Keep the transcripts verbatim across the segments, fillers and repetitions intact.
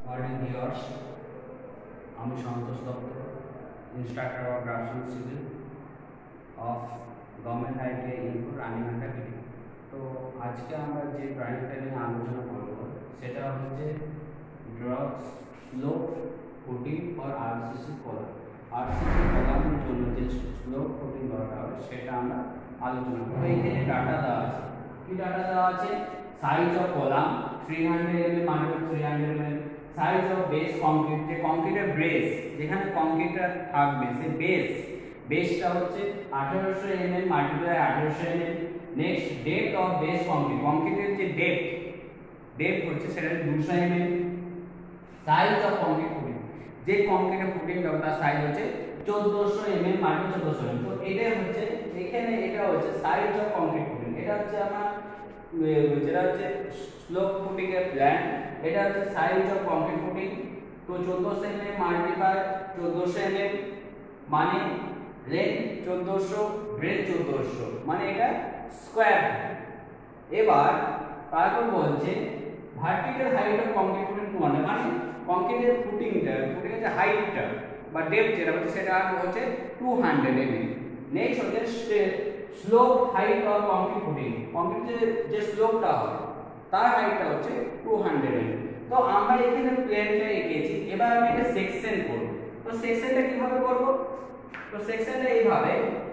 Morning viewers, আমি Santosh Datta, instructor of Draftsman Civil of Government I T I input Ranighata TV. তো আজকে আমরা যে ড্রয়িংটা নিয়ে আলোচনা করব সেটা হচ্ছে drop slope footing for RCC column. RCC কলামের জন্য যে স্লোপ ফুটিং দরকার হয় সেটা আমরা আলোচনা করব। এইখানে ডাটা দেওয়া আছে, কি ডাটা দেওয়া আছে? Size of column three hundred M M multi three hundred M M, size of base concrete, যে কংক্রিটের বেস যেখানে কংক্রিটটা থাকবে সে বেস বেসটা হচ্ছে আঠারোশো এম এম মাল্টিপ্লাই আঠারোশো M M. Next depth of base concrete, কংক্রিটের যে ডেপথ ডেপথ হচ্ছে সেটা দুশো M M. Size of concrete footing, যে কংক্রিটের ফুটিং তার সাইজ হচ্ছে চোদ্দোশো এম এম মাল্টি চোদ্দোশো এম এম। তো এটা হচ্ছে এখানে এটা হচ্ছে সাইজ অফ কংক্রিট ফুটিং, এটা হচ্ছে আমার যেটা হচ্ছে স্লোপ ফুটিং এর প্ল্যান, এটা হচ্ছে সাইজ অফ কংক্রিট ফুটিং। তো চোদ্দোশো এম এম মাল্টিপ্লাই চোদ্দোশো এম এম মানে লেন্থ চোদ্দোশো, ব্রেথ চোদ্দোশো, মানে এটা স্কয়ার। এবার তারপর বলছে vertical height of concrete footing two hundred, মানে কংক্রিটের ফুটিংটা ফুটিং এর যে হাইটটা বা ডেপথ যেটা হচ্ছে সেটা হচ্ছে two hundred M M. Next হচ্ছে slope height of concrete footing, কংক্রিটের যে স্লোপটা হয় তার হাইটটা হচ্ছে টু হান্ড্রেড এম এম। তো আমরা এখানে প্লেনটা এঁকেছি, এবার আমি এটা সেকশন করব। তো সেকশনটা কিভাবে করব? তো সেকশনটা এইভাবে,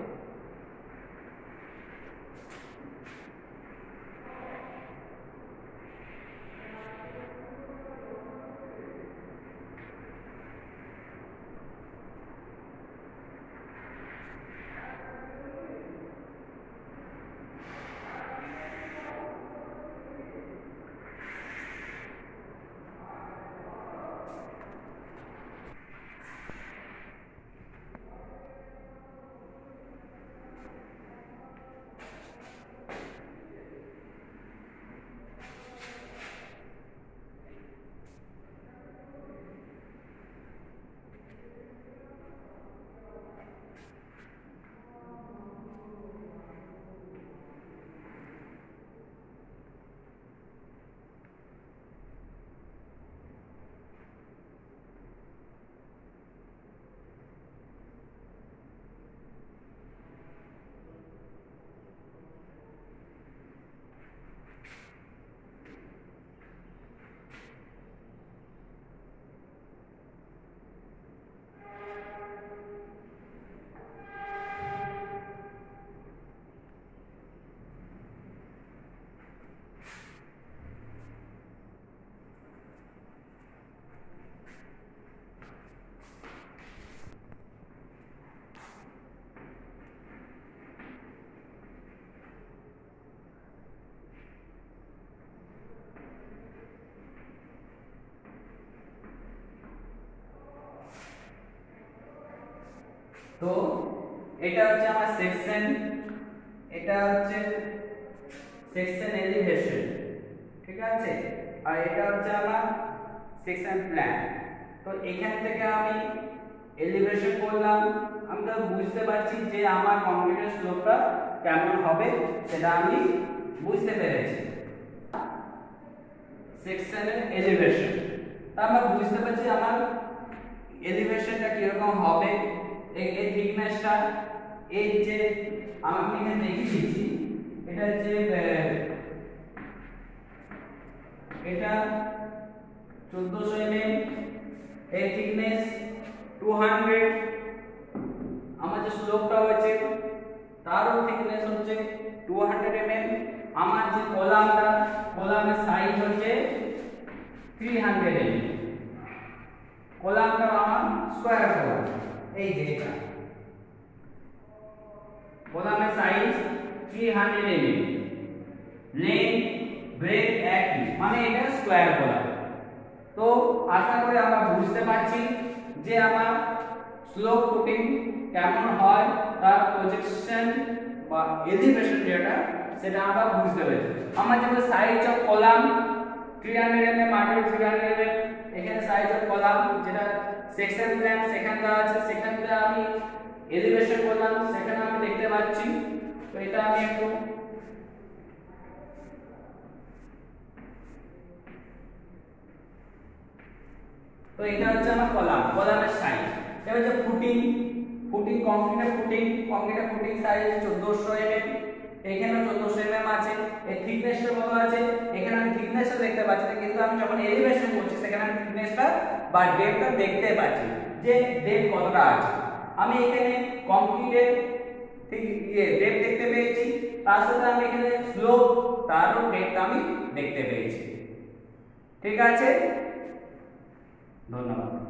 তো এটা হচ্ছে আমার সেকশন, এটা হচ্ছে সেকশন এলিভেশন, ঠিক আছে? আর এটা হচ্ছে আমার সেকশন প্ল্যান। তো এখান থেকে আমি এলিভেশন করলাম, আমরা বুঝতে পারছি যে আমার কংক্রিটের স্লোপটা কেমন হবে সেটা আমি বুঝতে পেরেছি। সেকশনের এলিভেশন, তা আমরা বুঝতে পারছি আমার এলিভেশনটা কিরকম হবে। এই এই থিকনেসটা, এই যে আমি এখানে দেখিয়ে দিচ্ছি, এটা যে এটা চোদ্দোশো এম এম, এই থিকনেস টু হান্ড্রেড, আমার যে স্লোপটা হচ্ছে তারও থিকনেস হচ্ছে টু হান্ড্রেড এম এম। আমার যে কলামটা, কলামের সাইজ হচ্ছে থ্রি হান্ড্রেড এম এম, কলামটা আমার স্কয়ার কলাম, এই যে এটা কলামের size three hundred M M, length breadth একই, মানে এটা স্কয়ার কলাম। তো আশা করি আমরা বুঝতে পারছি যে আমার স্লোপ ফুটিং কেমন হয়, তার প্রজেকশন বা এলিভেশন যেটা সেটা আমরা বুঝতে পেরেছি। আমার যেটা size of column three hundred M M multi three hundred M M, এখানে সাইজ অফ কলাম যেটা সেকশন প্ল্যান সেখানে দেওয়া আছে, সেখানে আমি এলিভেশন করলাম, সেখানে আমি দেখতে পাচ্ছি। তো এটা আমি একটু তো এটা হচ্ছে আমার কলাম, কলামের সাইজ। এটা হচ্ছে ফুটিং, ফুটিং কংক্রিটের ফুটিং, কংক্রিটের ফুটিং সাইজ চোদ্দশো এমএম, এখানেও চোদ্দশো এমএম আছে। এর থিকনেসটা কত আছে, এখানে আমি থিকনেসটা দেখতে পাচ্ছি না, কিন্তু আমি যখন এলিভেশন করছি সেখানে আমি থিকনেসটা বা ডেপথটা দেখতে পাচ্ছি যে ডেপথ কতটা আছে। আমি এখানে কংক্রিটের ঠিক ইয়ে ডেপথ দেখতে পেয়েছি, তার সাথে আমি এখানে স্লোপ তারও ডেপথ আমি দেখতে পেয়েছি। ঠিক আছে, ধন্যবাদ।